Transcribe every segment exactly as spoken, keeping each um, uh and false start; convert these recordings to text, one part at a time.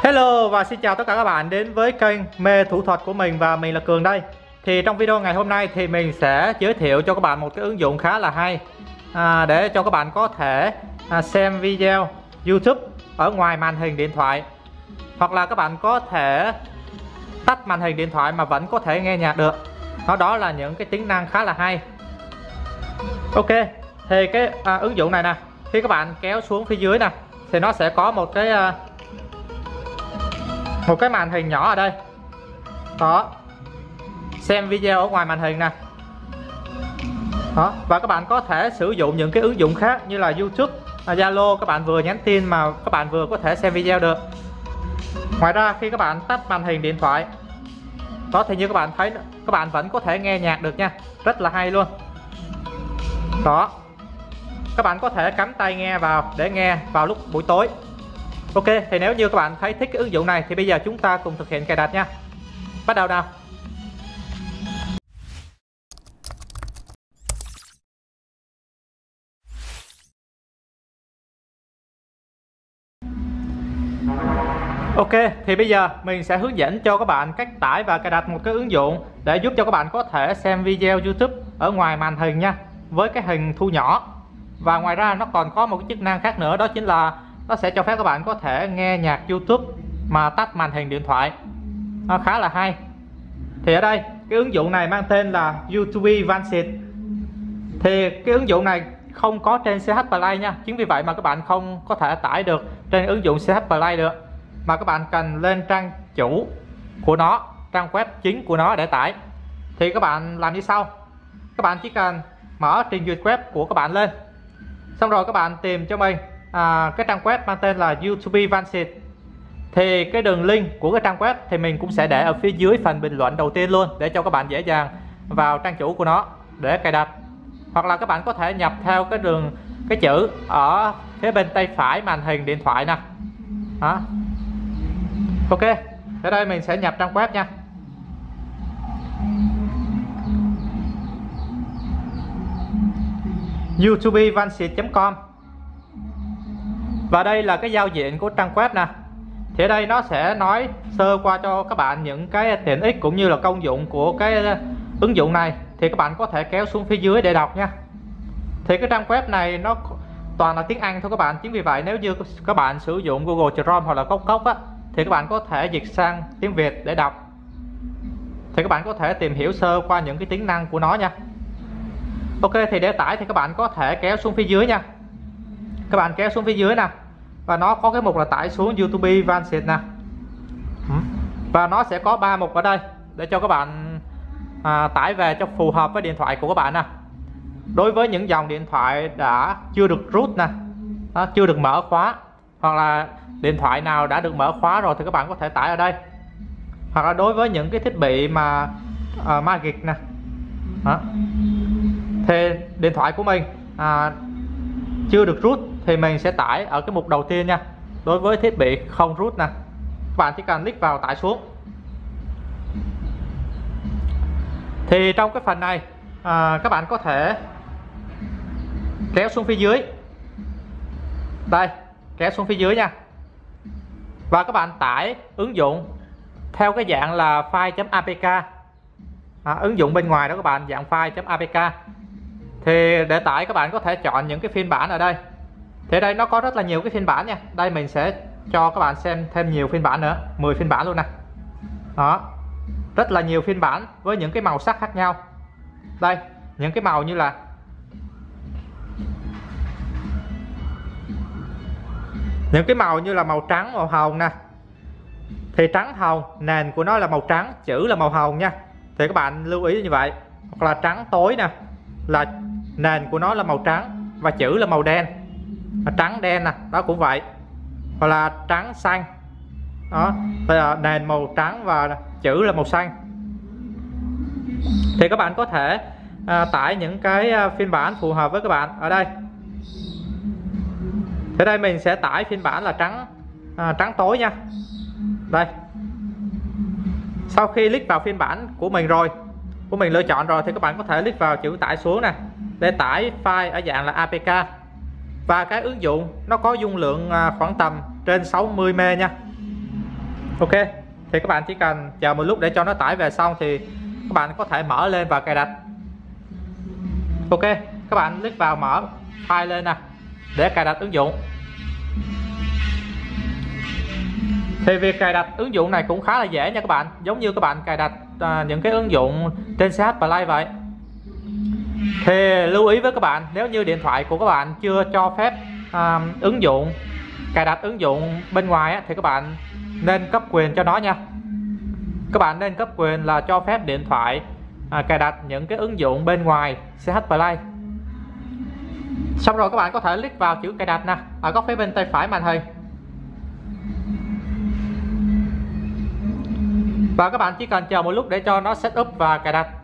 Hello và xin chào tất cả các bạn đến với kênh Mê Thủ Thuật của mình, và mình là Cường đây. Thì trong video ngày hôm nay thì mình sẽ giới thiệu cho các bạn một cái ứng dụng khá là hay à, để cho các bạn có thể à, xem video YouTube ở ngoài màn hình điện thoại, hoặc là các bạn có thể tắt màn hình điện thoại mà vẫn có thể nghe nhạc được. Đó, đó là những cái tính năng khá là hay. Ok, thì cái à, ứng dụng này nè, khi các bạn kéo xuống phía dưới nè thì nó sẽ có một cái à, một cái màn hình nhỏ ở đây. Đó, xem video ở ngoài màn hình nè. Đó, và các bạn có thể sử dụng những cái ứng dụng khác như là YouTube, Zalo, các bạn vừa nhắn tin mà các bạn vừa có thể xem video được. Ngoài ra khi các bạn tắt màn hình điện thoại đó thì như các bạn thấy các bạn vẫn có thể nghe nhạc được nha, rất là hay luôn. Đó, các bạn có thể cắm tai nghe vào để nghe vào lúc buổi tối. Ok, thì nếu như các bạn thấy thích cái ứng dụng này thì bây giờ chúng ta cùng thực hiện cài đặt nha. Bắt đầu nào. Ok, thì bây giờ mình sẽ hướng dẫn cho các bạn cách tải và cài đặt một cái ứng dụng để giúp cho các bạn có thể xem video YouTube ở ngoài màn hình nha, với cái hình thu nhỏ. Và ngoài ra nó còn có một cái chức năng khác nữa, đó chính là nó sẽ cho phép các bạn có thể nghe nhạc YouTube mà tắt màn hình điện thoại. Nó khá là hay. Thì ở đây cái ứng dụng này mang tên là YouTube Vancit. Thì cái ứng dụng này không có trên xê hát Play nha, chính vì vậy mà các bạn không có thể tải được trên ứng dụng xê hát Play được, mà các bạn cần lên trang chủ của nó, trang web chính của nó để tải. Thì các bạn làm như sau: các bạn chỉ cần mở trình duyệt web của các bạn lên, xong rồi các bạn tìm cho mình à, cái trang web mang tên là YouTube Vancit. Thì cái đường link của cái trang web thì mình cũng sẽ để ở phía dưới phần bình luận đầu tiên luôn, để cho các bạn dễ dàng vào trang chủ của nó để cài đặt. Hoặc là các bạn có thể nhập theo cái đường cái chữ ở phía bên tay phải màn hình điện thoại nè. Đó. Ok, ở đây mình sẽ nhập trang web nha. YouTube Vancit chấm com. Và đây là cái giao diện của trang web nè. Thì ở đây nó sẽ nói sơ qua cho các bạn những cái tiện ích cũng như là công dụng của cái ứng dụng này. Thì các bạn có thể kéo xuống phía dưới để đọc nha. Thì cái trang web này nó toàn là tiếng Anh thôi các bạn, chính vì vậy nếu như các bạn sử dụng Google Chrome hoặc là Cốc Cốc á, thì các bạn có thể dịch sang tiếng Việt để đọc. Thì các bạn có thể tìm hiểu sơ qua những cái tính năng của nó nha. Ok, thì để tải thì các bạn có thể kéo xuống phía dưới nha. Các bạn kéo xuống phía dưới nè, và nó có cái mục là tải xuống YouTube Vancit nè. Và nó sẽ có ba mục ở đây để cho các bạn à, tải về cho phù hợp với điện thoại của các bạn nè. Đối với những dòng điện thoại đã chưa được root nè, đó, chưa được mở khóa, hoặc là điện thoại nào đã được mở khóa rồi thì các bạn có thể tải ở đây. Hoặc là đối với những cái thiết bị mà uh, Magic nè, đó, thì điện thoại của mình à, chưa được root thì mình sẽ tải ở cái mục đầu tiên nha. Đối với thiết bị không root nè, các bạn chỉ cần click vào tải xuống. Thì trong cái phần này à, các bạn có thể kéo xuống phía dưới đây, kéo xuống phía dưới nha, và các bạn tải ứng dụng theo cái dạng là file.apk, à, ứng dụng bên ngoài đó các bạn, dạng file.apk. Thì để tải các bạn có thể chọn những cái phiên bản ở đây. Thì đây nó có rất là nhiều cái phiên bản nha. Đây mình sẽ cho các bạn xem thêm nhiều phiên bản nữa, mười phiên bản luôn nè. Đó, rất là nhiều phiên bản với những cái màu sắc khác nhau. Đây, những cái màu như là những cái màu như là màu trắng, màu hồng nè. Thì trắng hồng, nền của nó là màu trắng, chữ là màu hồng nha. Thì các bạn lưu ý như vậy. Hoặc là trắng tối nè, là nền của nó là màu trắng và chữ là màu đen. Và trắng đen nè, đó cũng vậy. Hoặc là trắng xanh, đó, là nền màu trắng và chữ là màu xanh. Thì các bạn có thể à, tải những cái à, phiên bản phù hợp với các bạn ở đây. Ở đây mình sẽ tải phiên bản là trắng à, trắng tối nha. Đây, sau khi click vào phiên bản của mình rồi, của mình lựa chọn rồi, thì các bạn có thể click vào chữ tải xuống nè, để tải file ở dạng là a pê ca. Và cái ứng dụng nó có dung lượng à, khoảng tầm trên sáu mươi mê nha. Ok, thì các bạn chỉ cần chờ một lúc để cho nó tải về xong thì các bạn có thể mở lên và cài đặt. Ok, các bạn click vào mở file lên nè để cài đặt ứng dụng. Thì việc cài đặt ứng dụng này cũng khá là dễ nha các bạn, giống như các bạn cài đặt à, những cái ứng dụng trên xê hát Play vậy. Thì lưu ý với các bạn, nếu như điện thoại của các bạn chưa cho phép à, ứng dụng cài đặt ứng dụng bên ngoài á, thì các bạn nên cấp quyền cho nó nha. Các bạn nên cấp quyền là cho phép điện thoại à, cài đặt những cái ứng dụng bên ngoài xê hát Play. Xong rồi các bạn có thể click vào chữ cài đặt nè ở góc phía bên tay phải màn hình. Và các bạn chỉ cần chờ một lúc để cho nó setup và cài đặt.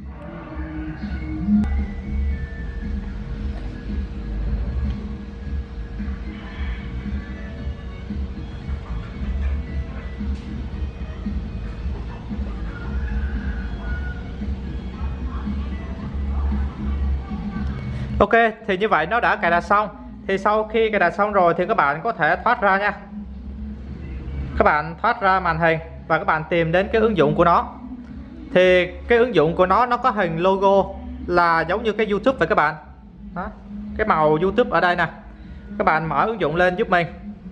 Ok, thì như vậy nó đã cài đặt xong. Thì sau khi cài đặt xong rồi thì các bạn có thể thoát ra nha. Các bạn thoát ra màn hình và các bạn tìm đến cái ứng dụng của nó. Thì cái ứng dụng của nó nó có hình logo là giống như cái YouTube vậy các bạn. Đó, cái màu YouTube ở đây nè. Các bạn mở ứng dụng lên giúp mình.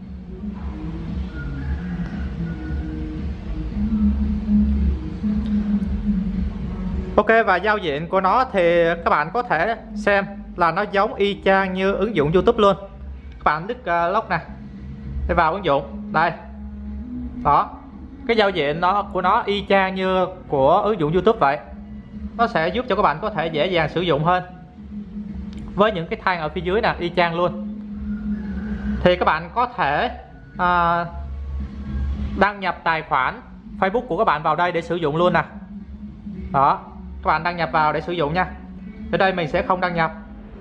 Ok, và giao diện của nó thì các bạn có thể xem là nó giống y chang như ứng dụng YouTube luôn. Các bạn click uh, lock nè để vào ứng dụng đây. Đó, cái giao diện nó của nó y chang như của ứng dụng YouTube vậy. Nó sẽ giúp cho các bạn có thể dễ dàng sử dụng hơn. Với những cái thanh ở phía dưới nè, y chang luôn. Thì các bạn có thể uh, đăng nhập tài khoản Facebook của các bạn vào đây để sử dụng luôn nè. Đó, các bạn đăng nhập vào để sử dụng nha. Ở đây mình sẽ không đăng nhập.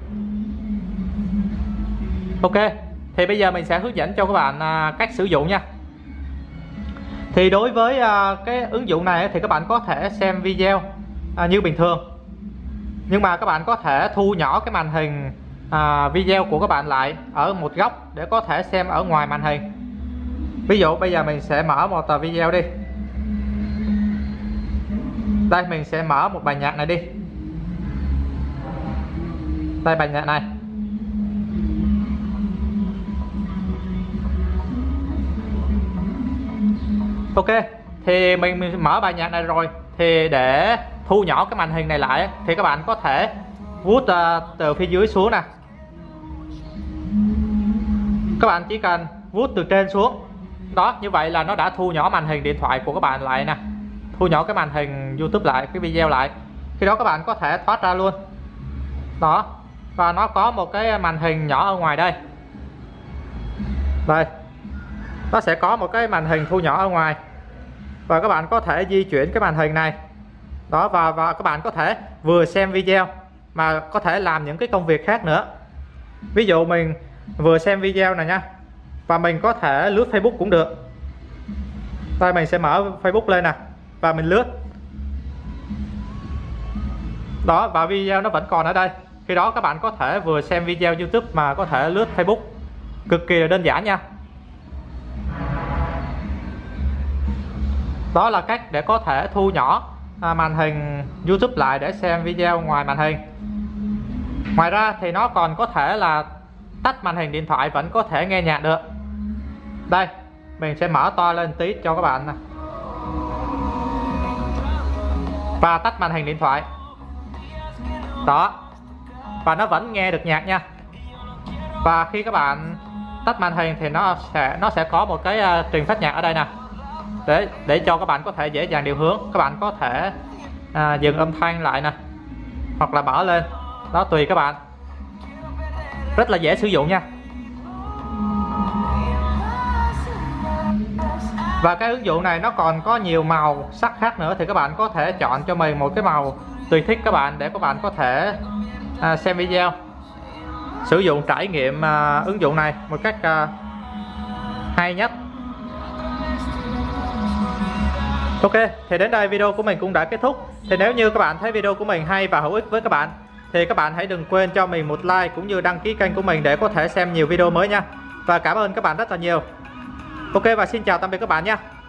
Ok, thì bây giờ mình sẽ hướng dẫn cho các bạn à, cách sử dụng nha. Thì đối với à, cái ứng dụng này thì các bạn có thể xem video à, như bình thường. Nhưng mà các bạn có thể thu nhỏ cái màn hình à, video của các bạn lại ở một góc để có thể xem ở ngoài màn hình. Ví dụ bây giờ mình sẽ mở một tờ video đi. Đây, mình sẽ mở một bài nhạc này đi. Đây, bài nhạc này. Ok, thì mình, mình mở bài nhạc này rồi. Thì để thu nhỏ cái màn hình này lại thì các bạn có thể vuốt uh, từ phía dưới xuống nè. Các bạn chỉ cần vuốt từ trên xuống. Đó, như vậy là nó đã thu nhỏ màn hình điện thoại của các bạn lại nè. Thu nhỏ cái màn hình YouTube lại, cái video lại. Khi đó các bạn có thể thoát ra luôn. Đó, và nó có một cái màn hình nhỏ ở ngoài đây. Đây, nó sẽ có một cái màn hình thu nhỏ ở ngoài. Và các bạn có thể di chuyển cái màn hình này. Đó, và, và các bạn có thể vừa xem video mà có thể làm những cái công việc khác nữa. Ví dụ mình vừa xem video này nha, và mình có thể lướt Facebook cũng được. Đây, mình sẽ mở Facebook lên nè và mình lướt. Đó, và video nó vẫn còn ở đây. Khi đó các bạn có thể vừa xem video YouTube mà có thể lướt Facebook. Cực kỳ là đơn giản nha. Đó là cách để có thể thu nhỏ à, màn hình YouTube lại để xem video ngoài màn hình. Ngoài ra thì nó còn có thể là tắt màn hình điện thoại vẫn có thể nghe nhạc được. Đây, mình sẽ mở to lên tí cho các bạn nè. Và tắt màn hình điện thoại. Đó, và nó vẫn nghe được nhạc nha. Và khi các bạn tắt màn hình thì nó sẽ nó sẽ có một cái uh, truyền phát nhạc ở đây nè, để để cho các bạn có thể dễ dàng điều hướng. Các bạn có thể uh, dừng âm thanh lại nè, hoặc là mở lên. Đó, tùy các bạn. Rất là dễ sử dụng nha. Và cái ứng dụng này nó còn có nhiều màu sắc khác nữa, thì các bạn có thể chọn cho mình một cái màu tùy thích các bạn để các bạn có thể à, xem video, sử dụng trải nghiệm à, ứng dụng này một cách à, hay nhất. Ok, thì đến đây video của mình cũng đã kết thúc. Thì nếu như các bạn thấy video của mình hay và hữu ích với các bạn thì các bạn hãy đừng quên cho mình một like cũng như đăng ký kênh của mình để có thể xem nhiều video mới nha. Và cảm ơn các bạn rất là nhiều. Ok, và xin chào tạm biệt các bạn nha.